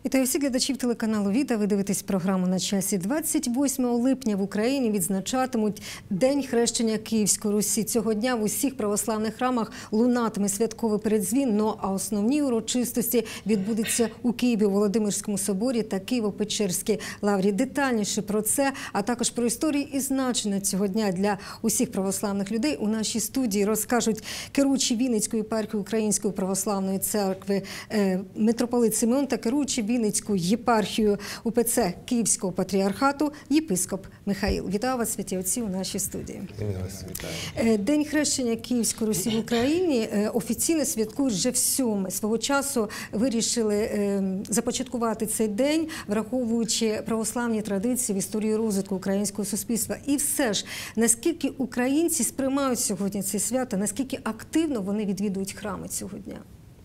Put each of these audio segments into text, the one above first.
Вітаю всіх глядачів телеканалу «Віта». Ви дивитесь програму «На часі». 28 липня в Україні відзначатимуть День хрещення Київської Русі. Цього дня в усіх православних храмах лунатиме святковий передзвін, а основні урочистості відбудуться у Києві, у Володимирському соборі та Києво-Печерській лаврі. Детальніше про це, а також про історію і значення цього дня для усіх православних людей у нашій студії розкажуть керуючий Вінницької єпархії Української православної церкви митрополит Симеон та керуючий Вінницькою єпархією УПЦ Київського патріархату єпископ Михаїл. Вітаю вас, святі отці, у нашій студії. День хрещення Київської Русі в Україні офіційно святкують вже в 7-й. Свого часу вирішили започаткувати цей день, враховуючи православні традиції в історії розвитку українського суспільства. І все ж, наскільки українці сприймають сьогодні це свято, наскільки активно вони відвідують храми цього дня?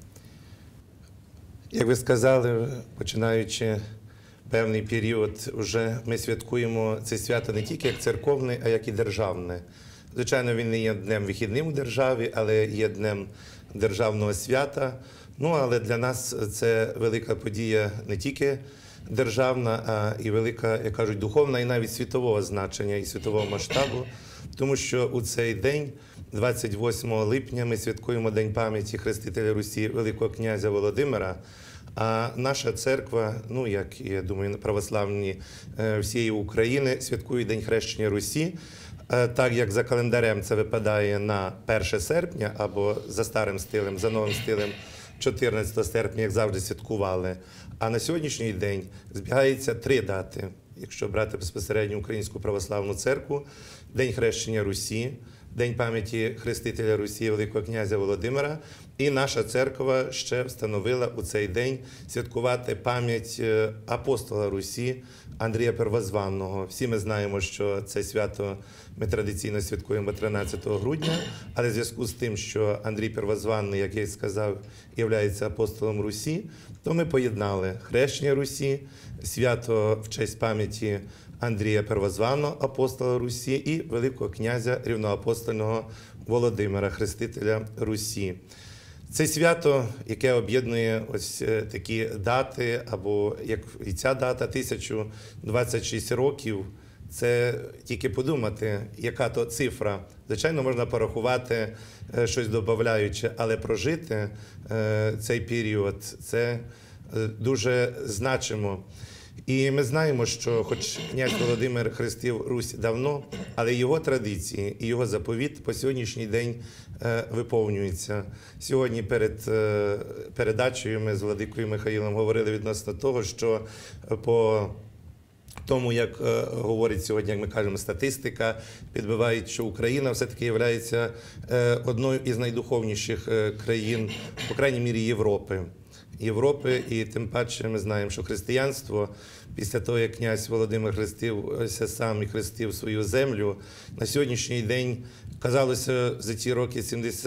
Як ви сказали, починаючи певний період, вже ми святкуємо це свято не тільки як церковне, а як і державне. Звичайно, він не є днем вихідним у державі, але є днем державного свята. Але для нас це велика подія не тільки державна, а і велика, як кажуть, духовна і навіть світового значення і світового масштабу. Тому що у цей день, 28 липня, ми святкуємо День пам'яті Хрестителя Русі Великого князя Володимира. А наша церква, як, я думаю, православні всієї України, святкує День хрещення Русі. Так як за календарем це випадає на 1 серпня, або за старим стилем, за новим стилем 14 серпня, як завжди святкували. А на сьогоднішній день збігається 3 дати. Якщо брати безпосередньо Українську православну церкву, День хрещення Русі, День пам'яті Хрестителя Русі Великого князя Володимира. І наша церква ще встановила у цей день святкувати пам'ять апостола Русі Андрія Первозванного. Всі ми знаємо, що це свято ми традиційно святкуємо 13 грудня, але в зв'язку з тим, що Андрій Первозванний, як я і сказав, є апостолом Русі, то ми поєднали хрещення Русі, свято в честь пам'яті Андрія Первозванного, апостола Русі, і Великого князя рівноапостольного Володимира, Хрестителя Русі. Це свято, яке об'єднує ось такі дати, або як і ця дата, 1026 років, це тільки подумати, яка то цифра. Звичайно, можна порахувати, щось додаючи, але прожити цей період – це дуже значимо. І ми знаємо, що хоч князь Володимир хрестив Русь давно, але його традиції і його заповіт по сьогоднішній день виповнюються. Сьогодні перед передачею ми з владикою Михаїлом говорили відносно того, що по тому, як говорить сьогодні, як ми кажемо, статистика, підбивають, що Україна все-таки є одною із найдуховніших країн, по крайній мірі, Європи, і тим паче ми знаємо, що християнство, після того, як князь Володимир хрестився сам і хрестив свою землю, на сьогоднішній день, казалося, за ці роки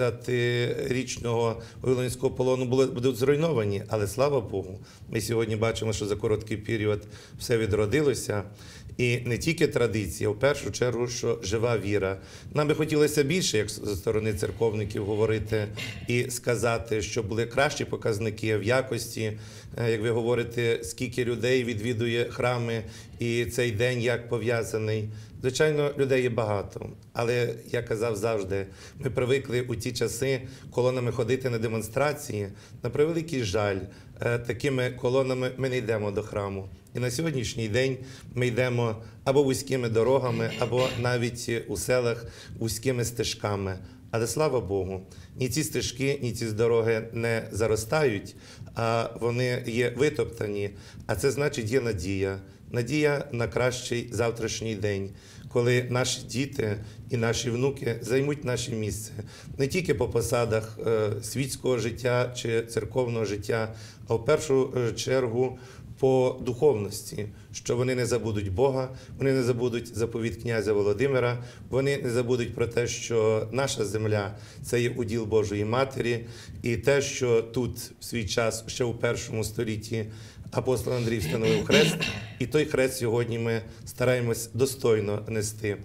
70-річного Вавилонського полону будуть зруйновані, але слава Богу, ми сьогодні бачимо, що за короткий період все відродилося. І не тільки традиція, а в першу чергу, що жива віра. Нам би хотілося більше, як зі сторони церковників, говорити і сказати, що були кращі показники в якості, як ви говорите, скільки людей відвідує храми, і цей день як пов'язаний. Звичайно, людей є багато, але, я казав завжди, ми привикли у ті часи колонами ходити на демонстрації. На превеликий жаль, такими колонами ми не йдемо до храму. І на сьогоднішній день ми йдемо або вузькими дорогами, або навіть у селах вузькими стежками. Але, слава Богу, ні ці стежки, ні ці дороги не заростають, а вони є витоптані. А це значить є надія. Надія на кращий завтрашній день, коли наші діти і наші внуки займуть наше місце не тільки по посадах світського життя чи церковного життя, а в першу чергу по духовності, що вони не забудуть Бога, вони не забудуть заповіт князя Володимира, вони не забудуть про те, що наша земля – це є уділ Божої Матері, і те, що тут в свій час, ще у 1 столітті, апостол Андрій встановив хрест, і той хрест сьогодні ми стараємось достойно нести.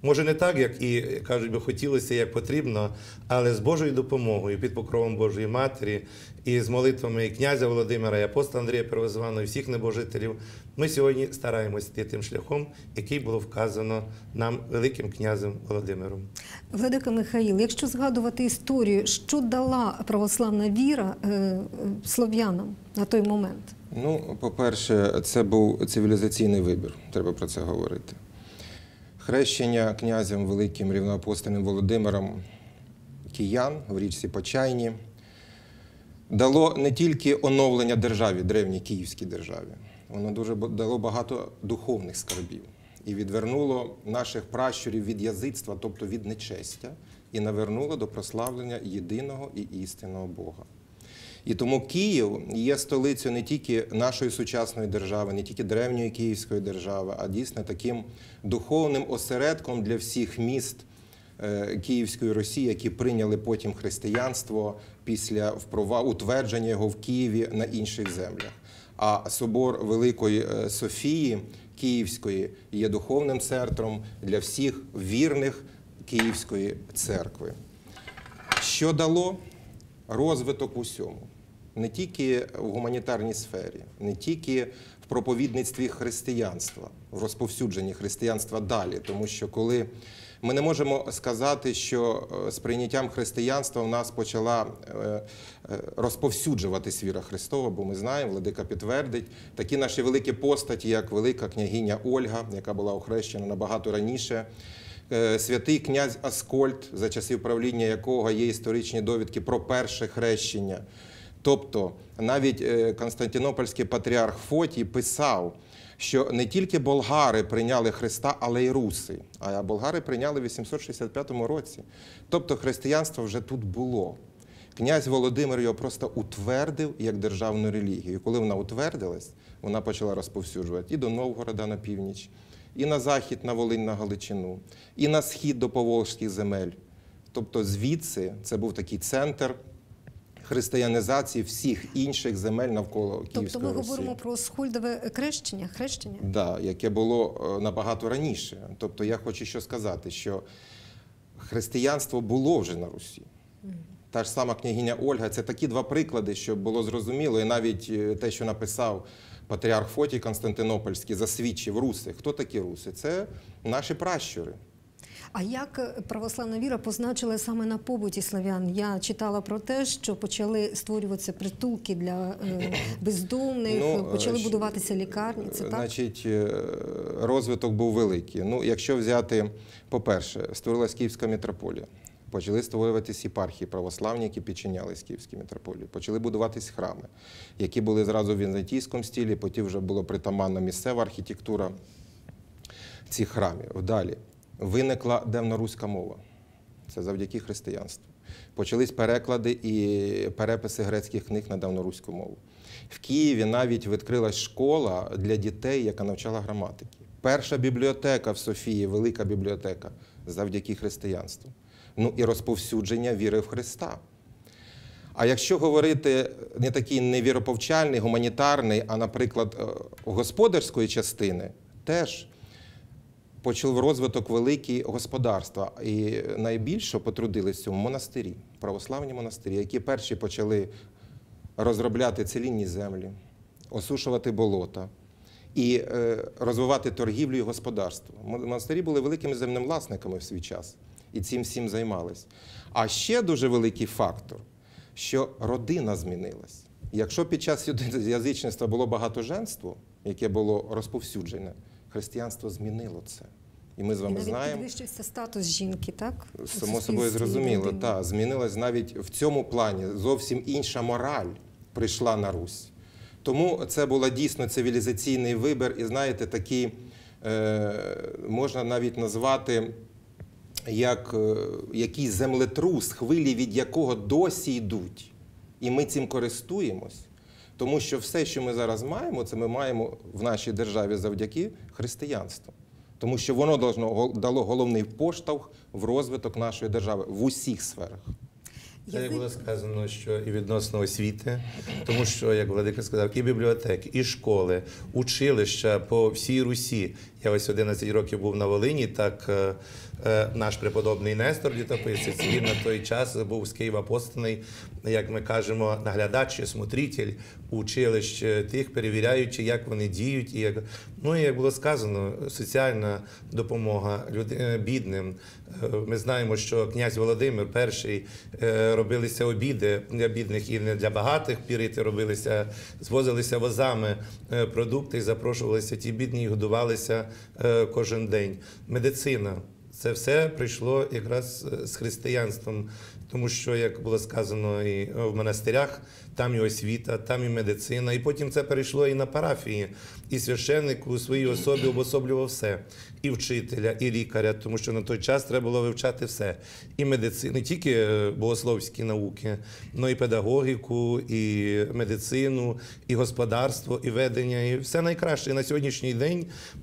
Може не так, як і кажуть, би хотілося, як потрібно, але з Божою допомогою, під покровом Божої Матері, і з молитвами і князя Володимира, і апостола Андрія Первозваного, і всіх небожителів, ми сьогодні стараємося йти тим шляхом, який було вказано нам великим князем Володимиром. Владика Михаїл, якщо згадувати історію, що дала православна віра слов'янам на той момент? Ну, по-перше, це був цивілізаційний вибір, треба про це говорити. Хрещення князем великим рівноапостольним Володимиром киян в річці Почайні дало не тільки оновлення державі, древній Київській державі, воно дуже дало багато духовних скарбів і відвернуло наших пращурів від язицтва, тобто від нечестя, і навернуло до прославлення єдиного і істинного Бога. І тому Київ є столицею не тільки нашої сучасної держави, не тільки древньої Київської держави, а дійсно таким духовним осередком для всіх міст Київської Русі, які прийняли потім християнство після утвердження його в Києві на інших землях. А собор Великої Софії Київської є духовним центром для всіх вірних Київської церкви. Що дало? Розвиток в усьому. Не тільки в гуманітарній сфері, не тільки в проповідництві християнства, в розповсюдженні християнства далі. Тому що коли ми не можемо сказати, що з прийняттям християнства в нас почала розповсюджуватись віра Христова, бо ми знаємо, Владика підтвердить, такі наші великі постаті, як велика княгиня Ольга, яка була охрещена набагато раніше, святий князь Аскольд, за часів правління якого є історичні довідки про перше хрещення. Тобто навіть Константинопольський патріарх Фотій писав, що не тільки болгари прийняли Христа, але й руси. А болгари прийняли в 865 році. Тобто християнство вже тут було. Князь Володимир його просто утвердив як державну релігію. І коли вона утвердилась, вона почала розповсюджувати і до Новгорода на північ, і на захід, на Волинь, на Галичину, і на схід до поволжських земель. Тобто звідси це був такий центр християнізації всіх інших земель навколо Київської Русі. Тобто ми говоримо про Схольдове хрещення? Так, яке було набагато раніше. Тобто я хочу що сказати, що християнство було вже на Русі. Та ж сама княгиня Ольга – це такі два приклади, щоб було зрозуміло, і навіть те, що написав патріарх Фотій Константинопольський, засвідчив руси. Хто такі руси? Це наші пращури. А як православна віра позначила саме на побуті славян? Я читала про те, що почали створюватися притулки для бездомних, почали будуватися лікарні. Це так? Значить, розвиток був великий. Ну, якщо взяти, по-перше, створилась Київська митрополія. Почали створюватись єпархії православні, які підчинялись Київській митрополії. Почали будуватись храми, які були зразу в візантійському стилі, потім вже була притаманна місцева архітектура цих храмів. Далі виникла давноруська мова. Це завдяки християнству. Почались переклади і переписи грецьких книг на давноруську мову. В Києві навіть відкрилась школа для дітей, яка навчала граматики. Перша бібліотека в Софії, велика бібліотека, завдяки християнству. Ну і розповсюдження віри в Христа. А якщо говорити не такий невіроповчальний, гуманітарний, а, наприклад, господарської частини, теж почав розвиток великий господарства. І найбільше потрудились в цьому монастирі, православні монастирі, які перші почали розробляти целінні землі, осушувати болота і розвивати торгівлю і господарство. Монастирі були великими землевласниками в свій час. І цим всім займались. А ще дуже великий фактор, що родина змінилась. Якщо під час язичництва було багатоженство, яке було розповсюджене, християнство змінило це. І ми з вами знаємо. І навіть підвищився статус жінки, так? Само собою зрозуміло, так. Змінилась навіть в цьому плані. Зовсім інша мораль прийшла на Русь. Тому це був дійсно цивілізаційний вибір. І знаєте, такий, можна навіть назвати, як якийсь землетрус, хвилі від якого досі йдуть. І ми цим користуємось, тому що все, що ми зараз маємо, це ми маємо в нашій державі завдяки християнству. Тому що воно дало головний поштовх в розвиток нашої держави в усіх сферах. Це як було сказано, що і відносно освіти, тому що, як Владика сказав, і бібліотеки, і школи, училища по всій Русі. Я ось 11 років був на Волині, так наш преподобний Нестор Літописець, він на той час був з Києва посланий, як ми кажемо, наглядач, смотритель училищ тих, перевіряючи, як вони діють. І як було сказано, соціальна допомога бідним. Ми знаємо, що князь Володимир І робилися обіди для бідних і не для багатих пірити робилися, звозилися возами продукти і запрошувалися ті бідні і годувалися кожен день. Медицина. Це все прийшло якраз з християнством, тому що, як було сказано, і в монастирях, там і освіта, там і медицина, і потім це перейшло і на парафії. І священник у своїй особі обособлював все. І вчителя, і лікаря, тому що на той час треба було вивчати все. І медицину, не тільки богословські науки, але і педагогіку, і медицину, і господарство, і ведення, і все найкраще. І на сьогоднішній день,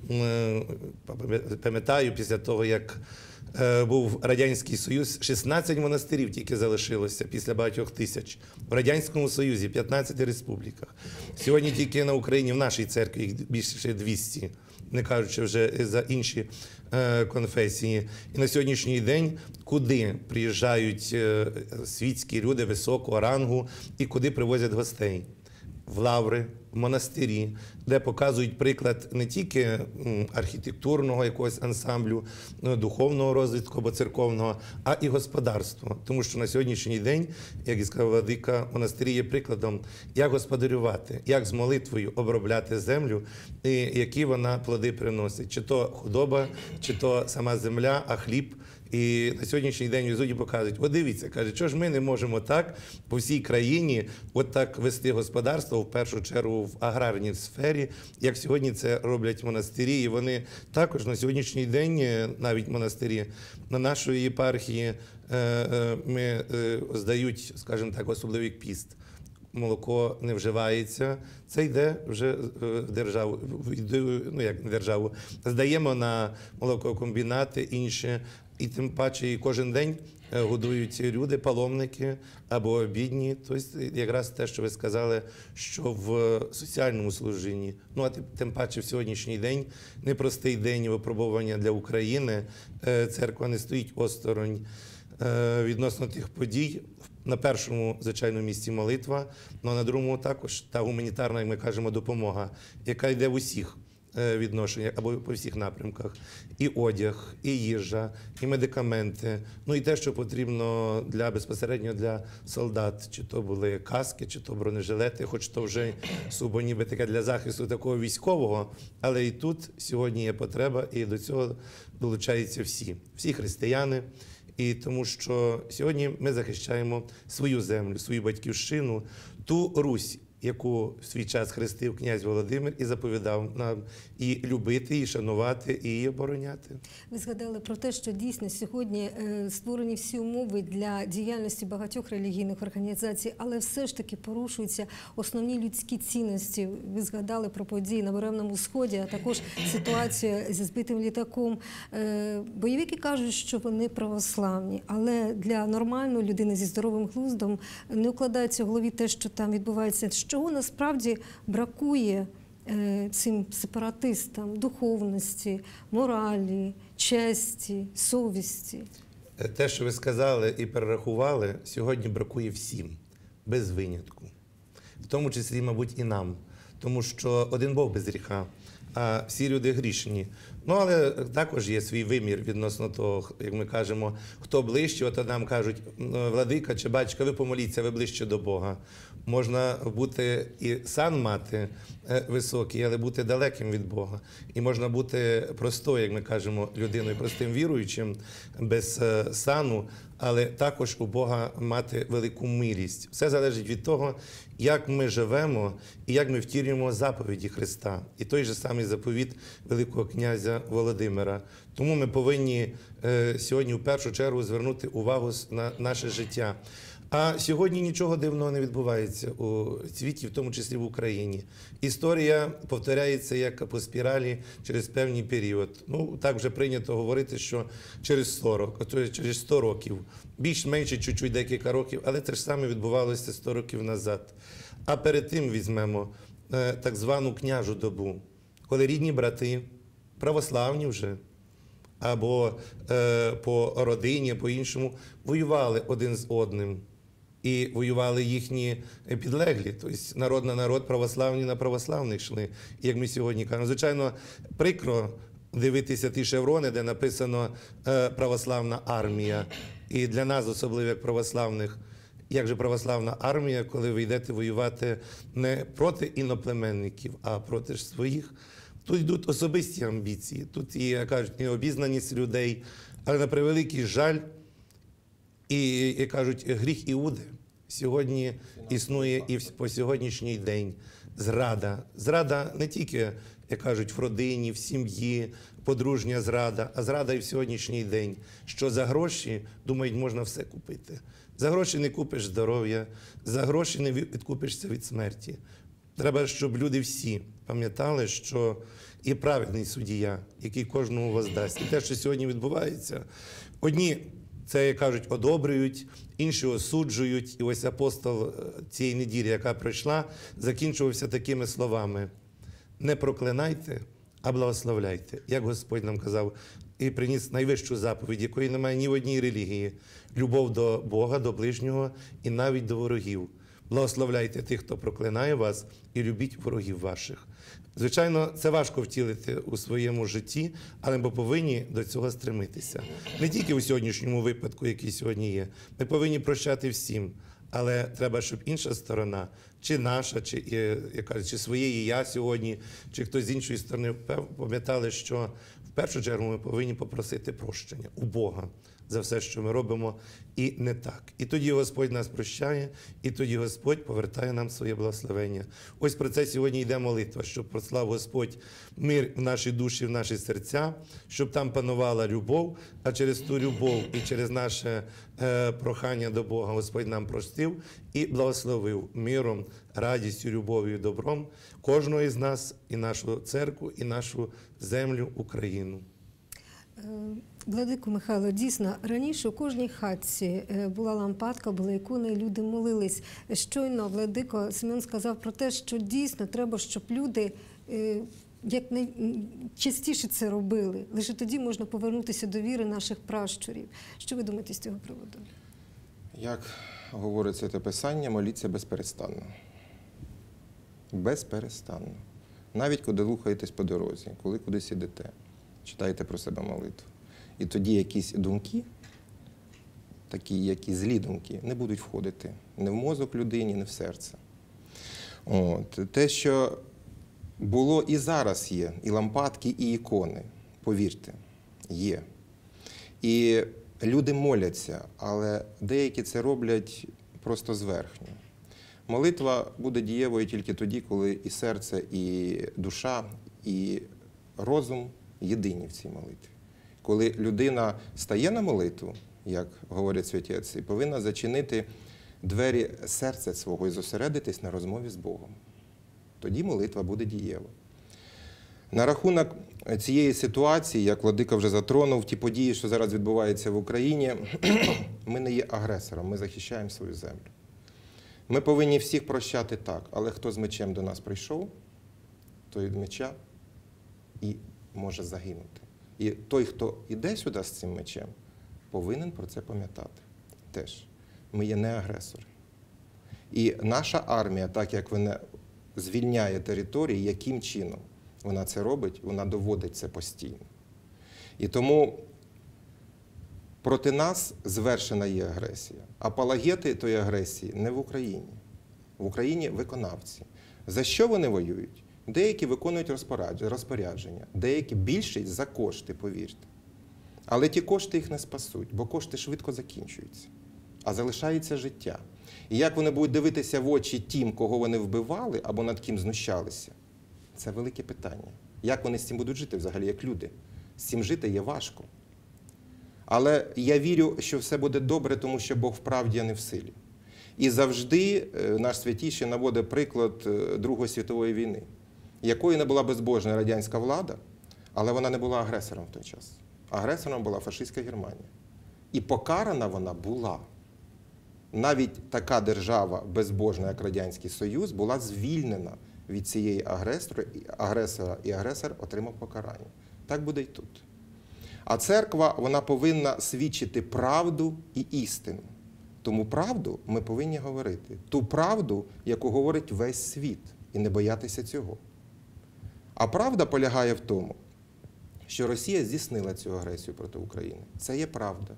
пам'ятаю, після того, як був Радянський Союз, 16 монастирів тільки залишилося після багатьох тисяч. В Радянському Союзі 15 республіках. Сьогодні тільки на Україні, в нашій церкві, їх більше 200, не кажучи вже за інші конфесії. І на сьогоднішній день, куди приїжджають світські люди високого рангу і куди привозять гостей? В лаври, в монастирі, де показують приклад не тільки архітектурного якогось ансамблю, духовного розвитку або церковного, а і господарства. Тому що на сьогоднішній день, як і сказав Владика, монастирі є прикладом, як господарювати, як з молитвою обробляти землю, і які вона плоди приносить. Чи то худоба, чи то сама земля, а хліб. І на сьогоднішній день везуть показують, от дивіться, каже, що ж ми не можемо так по всій країні от так вести господарство, в першу чергу в аграрній сфері, як сьогодні це роблять монастирі. І вони також на сьогоднішній день, навіть монастирі, на нашої єпархії ми здають, скажімо так, особливий піст. Молоко не вживається, це йде вже в державу, як не державу, здаємо на молококомбінати, інші. І тим паче і кожен день годують люди, паломники або бідні. Тобто якраз те, що ви сказали, що в соціальному служінні, а тим паче в сьогоднішній день, непростий день випробування для України, церква не стоїть осторонь відносно тих подій. На першому, звичайно, місці молитва, але на другому також та гуманітарна, як ми кажемо, допомога, яка йде в усіх відношеннях або по всіх напрямках. І одяг, і їжа, і медикаменти, і те, що потрібно безпосередньо для солдат. Чи то були каски, чи то бронежилети, хоч то вже суто ніби таке для захисту такого військового, але і тут сьогодні є потреба, і до цього долучаються всі християни. І тому що сьогодні ми захищаємо свою землю, свою батьківщину, ту Русь, яку в свій час хрестив князь Володимир і заповідав нам і любити, і шанувати, і її обороняти. Ви згадали про те, що дійсно сьогодні створені всі умови для діяльності багатьох релігійних організацій, але все ж таки порушуються основні людські цінності. Ви згадали про події на Буремному Сході, а також ситуація зі збитим літаком. Бойовики кажуть, що вони православні, але для нормальної людини зі здоровим глуздом не укладається в голові те, що там відбувається. Чого насправді бракує цим сепаратистам? Духовності, моралі, честі, совісті? Те, що ви сказали і перерахували, сьогодні бракує всім, без винятку. В тому числі, мабуть, і нам. Тому що один Бог без гріха, а всі люди грішні. Але також є свій вимір відносно того, як ми кажемо, хто ближче, от нам кажуть, владика чи батько, ви помоліться, ви ближче до Бога. Можна бути і сан мати високий, але бути далеким від Бога. І можна бути простою, як ми кажемо, людиною, простим віруючим, без сану, але також у Бога мати велику милість. Все залежить від того, як ми живемо і як ми втілюємо заповіді Христа. І той же самий заповіт великого князя Володимира. Тому ми повинні сьогодні в першу чергу звернути увагу на наше життя. А сьогодні нічого дивного не відбувається у світі, в тому числі в Україні. Історія повторяється як по спіралі через певний період. Ну, так вже прийнято говорити, що через 100 років. Більш-менше, чуть-чуть декілька років, але це ж саме відбувалося 100 років назад. А перед тим візьмемо так звану княжу добу, коли рідні брати, православні вже, або по родині, по-іншому, воювали один з одним. І воювали їхні підлеглі. Тобто народ на народ, православні на православних йшли. І як ми сьогодні кажемо, звичайно, прикро дивитися ті шеврони, де написано «Православна армія». І для нас, особливо як православних, як же православна армія, коли ви йдете воювати не проти іноплеменників, а проти ж своїх. Тут йдуть особисті амбіції, тут є, як кажуть, необізнаність людей, але на превеликий жаль, і, як кажуть, гріх Іуди сьогодні існує і по сьогоднішній день. Зрада. Зрада не тільки, як кажуть, в родині, в сім'ї, подружня зрада, а зрада і в сьогоднішній день. Що за гроші, думають, можна все купити. За гроші не купиш здоров'я, за гроші не відкупишся від смерті. Треба, щоб люди всі пам'ятали, що є праведний суддя, який кожному воздасть. І те, що сьогодні відбувається, одні це, як кажуть, одобрюють, інші осуджують. І ось апостол цієї неділі, яка пройшла, закінчувався такими словами: «Не проклинайте, а благословляйте», як Господь нам казав, і приніс найвищу заповідь, якої немає ні в одній релігії – любов до Бога, до ближнього і навіть до ворогів. Благословляйте тих, хто проклинає вас, і любіть ворогів ваших. Звичайно, це важко втілити у своєму житті, але ми повинні до цього стремитися. Не тільки у сьогоднішньому випадку, який сьогодні є. Ми повинні прощати всім, але треба, щоб інша сторона, чи наша, чи своєї я сьогодні, чи хтось з іншої сторони, пам'ятали, що в першу чергу ми повинні попросити прощення у Бога за все, що ми робимо, і не так. І тоді Господь нас прощає, і тоді Господь повертає нам своє благословення. Ось про це сьогодні йде молитва, щоб послав Господь мир в наші душі, в наші серця, щоб там панувала любов, а через ту любов і через наше прохання до Бога Господь нам простив і благословив миром, радістю, любов'ю, добром кожного із нас, і нашу церкву, і нашу землю, Україну. Владико Михайло, дійсно, раніше у кожній хатці була лампадка, були ікони, і люди молились. Щойно Владико Семен сказав про те, що дійсно треба, щоб люди як найчастіше це робили. Лише тоді можна повернутися до віри наших пращурів. Що ви думаєте з цього приводу? Як говориться те писання, моліться безперестанно. Безперестанно. Навіть коли рухаєтесь по дорозі, коли кудись ідете, читайте про себе молитву. І тоді якісь думки, такі, які злі думки, не будуть входити не в мозок людині, не в серце. Те, що було і зараз є, і лампадки, і ікони, повірте, є. І люди моляться, але деякі це роблять просто зверхньо. Молитва буде дієвою тільки тоді, коли і серце, і душа, і розум єдині в цій молитві. Коли людина стає на молитву, як говорять святі отці, повинна зачинити двері серця свого і зосередитись на розмові з Богом. Тоді молитва буде дієва. На рахунок цієї ситуації, як Владика вже затронув, ті події, що зараз відбуваються в Україні, ми не є агресором, ми захищаємо свою землю. Ми повинні всіх прощати так, але хто з мечем до нас прийшов, той від меча і може загинути. І той, хто йде сюди з цим мечем, повинен про це пам'ятати теж. Ми є не агресори. І наша армія, так як вона звільняє території, яким чином вона це робить, вона доводить це постійно. І тому проти нас звершена є агресія. Апологети тої агресії не в Україні. В Україні виконавці. За що вони воюють? Деякі виконують розпорядження, деякі більшість за кошти, повірте. Але ті кошти їх не спасуть, бо кошти швидко закінчуються, а залишається життя. І як вони будуть дивитися в очі тим, кого вони вбивали або над ким знущалися, це велике питання. Як вони з цим будуть жити взагалі, як люди? З цим жити є важко. Але я вірю, що все буде добре, тому що Бог в правді, а не в силі. І завжди наш святіший наводить приклад Другої світової війни, якою не була безбожна радянська влада, але вона не була агресором в той час. Агресором була фашистська Германія. І покарана вона була. Навіть така держава безбожна, як Радянський Союз, була звільнена від цієї агресора, і агресор отримав покарання. Так буде й тут. А церква, вона повинна свідчити правду і істину. Тому правду ми повинні говорити. Ту правду, яку говорить весь світ, і не боятися цього. А правда полягає в тому, що Росія здійснила цю агресію проти України. Це є правда.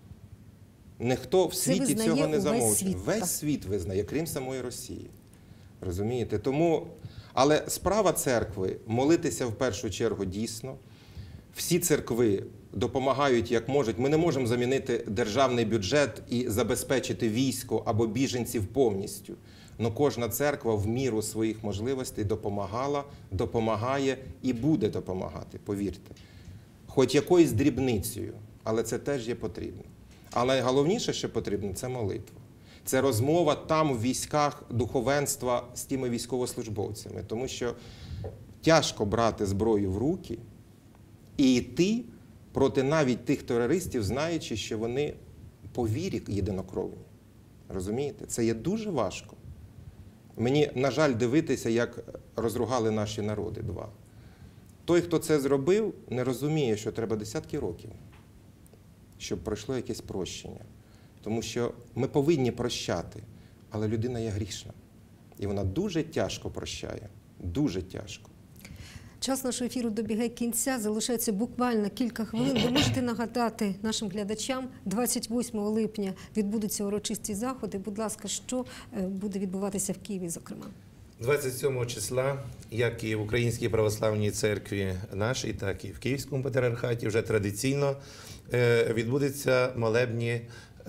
Ніхто в світі цього не замовчує. Весь світ визнає, крім самої Росії. Розумієте? Тому, але справа церкви – молитися в першу чергу дійсно. Всі церкви допомагають, як можуть. Ми не можемо замінити державний бюджет і забезпечити військо або біженців повністю. Но кожна церква в міру своїх можливостей допомагала, допомагає і буде допомагати, повірте. Хоч якоюсь дрібницею, але це теж є потрібно. Але найголовніше, що потрібно, це молитва. Це розмова там в військах духовенства з тими військовослужбовцями. Тому що тяжко брати зброю в руки і йти проти навіть тих терористів, знаючи, що вони по вірі єдинокровні. Розумієте? Це є дуже важко. Мені, на жаль, дивитися, як розругали наші народи два. Той, хто це зробив, не розуміє, що треба десятки років, щоб пройшло якесь прощення. Тому що ми повинні прощати, але людина є грішна. І вона дуже тяжко прощає. Дуже тяжко. Час нашого ефіру добігає кінця, залишається буквально кілька хвилин. Ви можете нагадати нашим глядачам, 28 липня відбудуться урочисті заходи. Будь ласка, що буде відбуватися в Києві, зокрема? 27 числа, як і в Українській православній церкві нашій, так і в Київському патріархаті, вже традиційно відбудуться молебні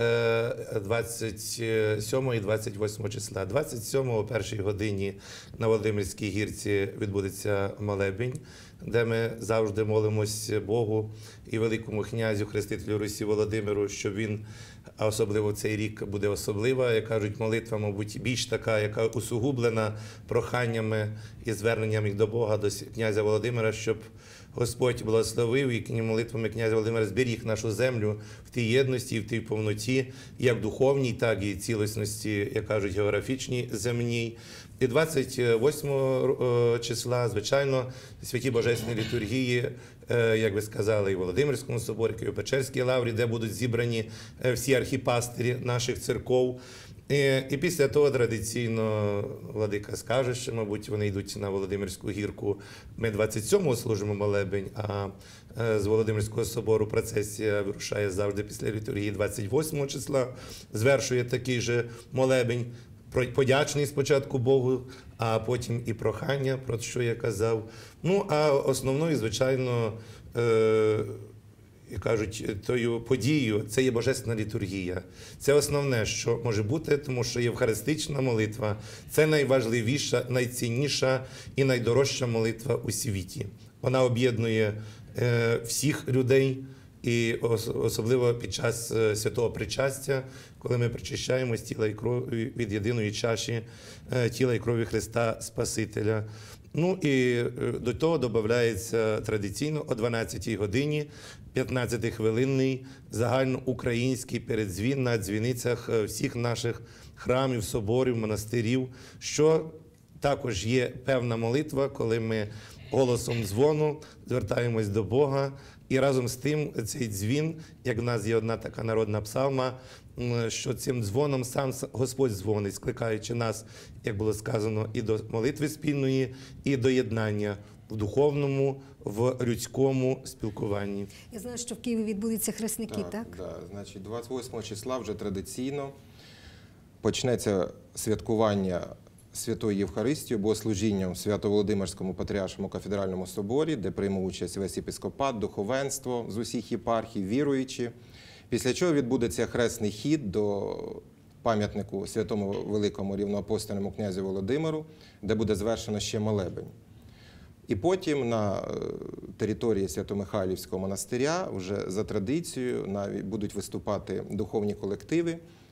27 і 28 числа. 27 о 1 годині на Володимирській гірці відбудеться молебень, де ми завжди молимось Богу і великому князю, хрестителю Русі Володимиру, щоб він, а особливо в цей рік буде особлива, як кажуть, молитва, мабуть, більш така, яка усугублена проханнями і зверненням їх до Бога, до князя Володимира, щоб Господь благословив і молитвами князя Володимира зберіг нашу землю в тій єдності і в тій повноті, як духовній, так і цілісності, як кажуть, географічній, земній. І 28 числа, звичайно, святі божественні літургії, як ви сказали, і в Володимирському соборі, і в Печерській лаврі, де будуть зібрані всі архіпастирі наших церков. І після того традиційно владика скаже, що, мабуть, вони йдуть на Володимирську гірку. Ми 27-го служимо молебень, а з Володимирського собору процесія вирушає завжди після літургії 28 числа, звершує такий же молебень, подячний спочатку Богу, а потім і прохання, про що я казав. Ну, а основною, звичайно, як кажуть, тою подією, це є божественна літургія. Це основне, що може бути, тому що євхаристична молитва – це найважливіша, найцінніша і найдорожча молитва у світі. Вона об'єднує всіх людей, і особливо під час святого причастя, коли ми причащаємо з тіла і крові від єдиної чаші тіла і крові Христа Спасителя. Ну і до того додається традиційно о 12-й годині 15-хвилинний загальноукраїнський передзвін на дзвіницях всіх наших храмів, соборів, монастирів, що також є певна молитва, коли ми голосом дзвону звертаємось до Бога. І разом з тим цей дзвін, як в нас є одна така народна псалма, що цим дзвоном сам Господь дзвонить, скликаючи нас, як було сказано, і до молитви спільної, і до єднання в духовному, в людському спілкуванні. Я знаю, що в Києві відбудуться хресники, так? Так, значить, 28 числа вже традиційно почнеться святкування Святої Євхаристії, богослужінням в Свято-Володимирському Патріаршому кафедральному соборі, де прийме участь весь єпископат, духовенство з усіх єпархій, віруючі. Після чого відбудеться хресний хід до пам'ятнику святому великому рівноапостольному князю Володимиру, де буде звершено ще молебень. І потім на території Свято-Михайлівського монастиря вже за традицією будуть виступати духовні колективи,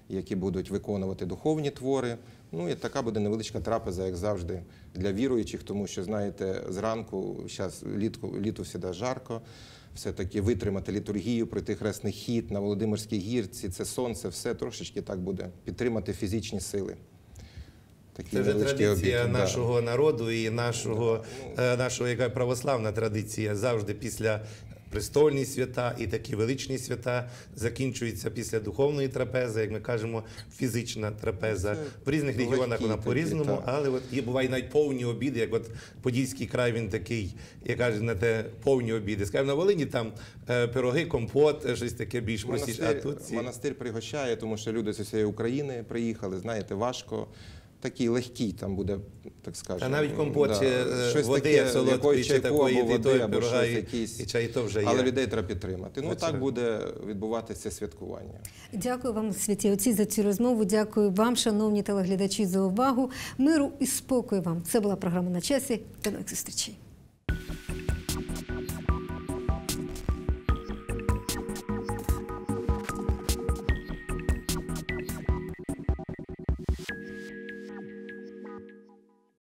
які будуть виконувати духовні твори. Ну і така буде невеличка трапеза, як завжди, для віруючих, тому що, знаєте, зранку, зараз літо завжди жарко, все-таки витримати літургію, пройти хресний хід на Володимирській гірці, це сонце, все трошечки так буде, підтримати фізичні сили. Такі Це вже невеличкі традиція обіди, да. нашого народу і нашого, яка православна традиція. Завжди після престольні свята і такі величні свята закінчуються після духовної трапези, як ми кажемо, фізична трапеза. В різних регіонах вона по-різному, але от є бувають навіть повні обіди, як от Подільський край, він такий, як кажуть, на те повні обіди. Скажімо, на Волині там пироги, компот, щось таке більш простіше. А тут Монастир пригощає, тому що люди з усієї України приїхали, знаєте, важко. Такий легкий там буде, так скажемо. А навіть компот щось води, таке, як солодкої, чи чайку, такої, або і води, той або пирога, щось якийсь. і чай, то вже є. Але людей треба підтримати. Ну, Звичайно. так буде відбуватися святкування. Дякую вам, святі отці, за цю розмову. Дякую вам, шановні телеглядачі, за увагу. Миру і спокою вам. Це була програма «На часі». До нових зустрічей.